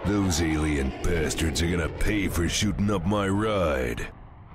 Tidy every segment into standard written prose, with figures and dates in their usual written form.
Those alien bastards are gonna pay for shooting up my ride.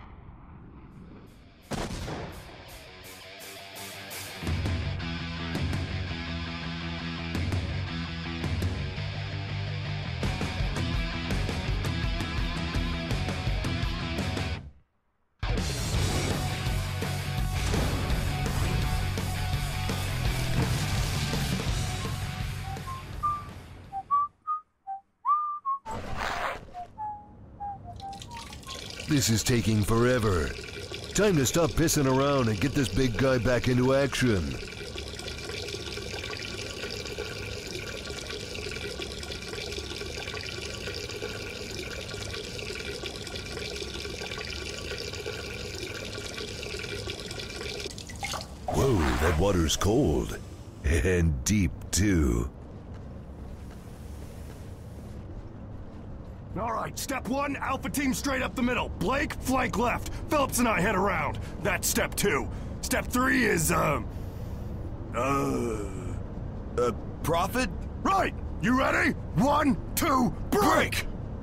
This is taking forever. Time to stop pissing around and get this big guy back into action. Whoa, that water's cold. And deep, too. Alright, step one, Alpha Team straight up the middle. Blake, flank left. Phillips and I head around. That's step two. Step three is, Prophet? Right! You ready? 1, 2, break!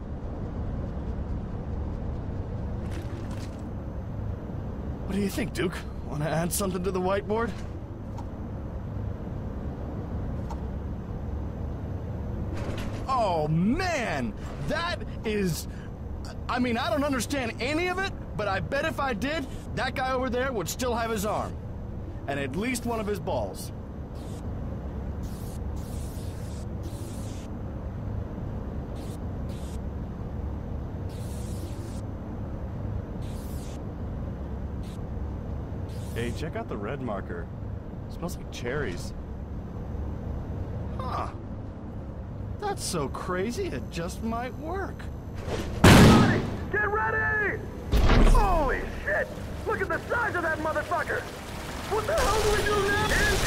What do you think, Duke? Want to add something to the whiteboard? Oh, man! That is... I mean, I don't understand any of it, but I bet if I did, that guy over there would still have his arm. And at least one of his balls. Hey, check out the red marker. It smells like cherries. Huh. That's so crazy, it just might work. Everybody, get ready! Holy shit! Look at the size of that motherfucker! What the hell do we do now?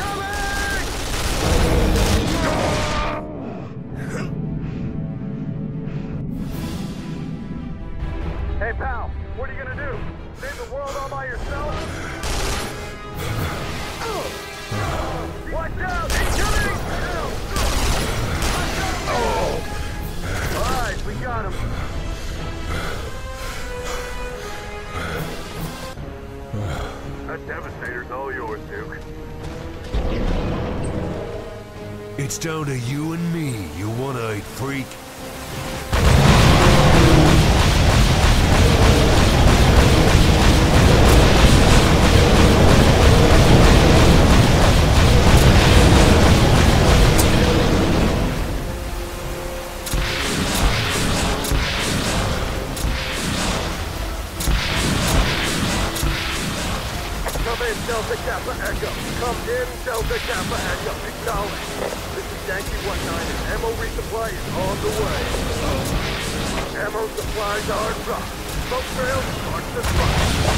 Incoming! Hey, pal, what are you gonna do? Save the world all by yourself? Watch out! Incoming! Alright, we got him. That Devastator's all yours, Duke. It's down to you and me, you one-eyed freak. Delta Kappa Echo. Come in, Delta Kappa Echo. Acknowledge. This is Yankee 19 and ammo resupply is on the way. Ammo supplies are dropped. Smoke trails mark the spot.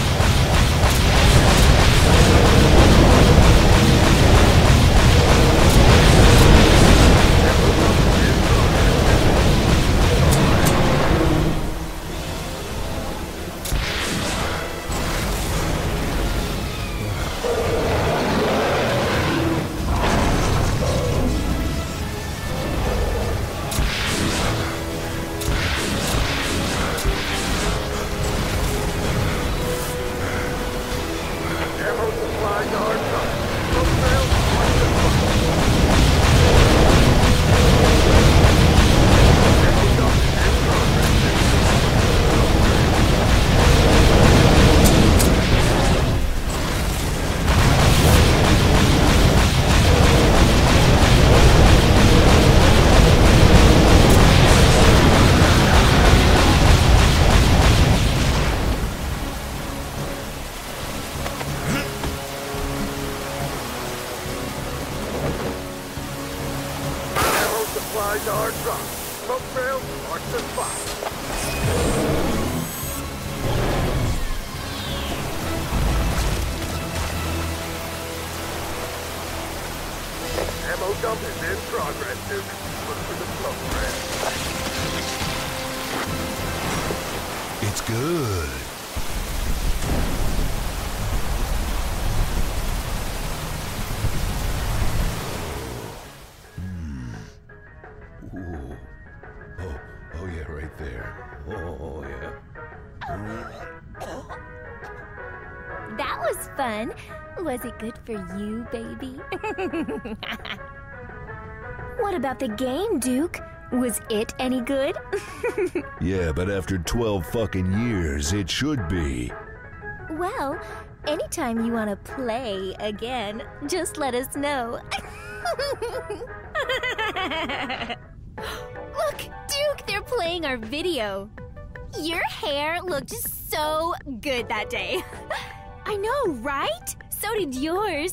Supplies are dropped. Smoke trails mark the spot. Ammo dump is in progress, Duke. Look for the smoke trail. It's good. right there. Oh, yeah. That was fun. Was it good for you, baby? What about the game, Duke? Was it any good? Yeah, but after 12 fucking years, it should be. Well, anytime you want to play again, just let us know. Look, Duke, they're playing our video. Your hair looked so good that day. I know, right? So did yours.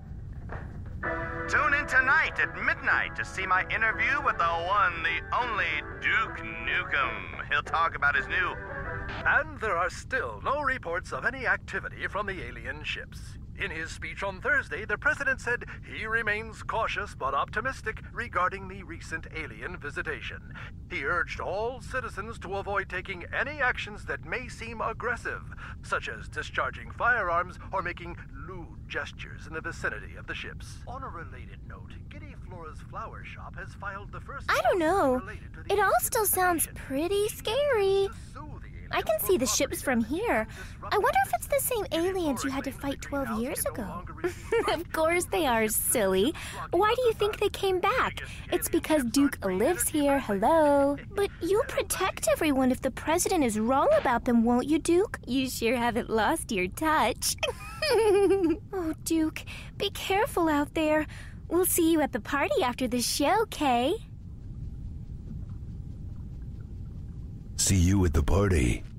Tune in tonight at midnight to see my interview with the one, the only Duke Nukem. He'll talk about his new... And there are still no reports of any activity from the alien ships. In his speech on Thursday, the president said he remains cautious but optimistic regarding the recent alien visitation. He urged all citizens to avoid taking any actions that may seem aggressive, such as discharging firearms or making lewd gestures in the vicinity of the ships. On a related note, Giddy Flora's flower shop has filed the first... I don't know. It all still sounds pretty scary. I can see the ships from here. I wonder if it's the same aliens you had to fight 12 years ago. Of course they are, silly. Why do you think they came back? It's because Duke lives here, hello. But you'll protect everyone if the president is wrong about them, won't you, Duke? You sure haven't lost your touch. Oh, Duke, be careful out there. We'll see you at the party after the show, Kay. See you at the party.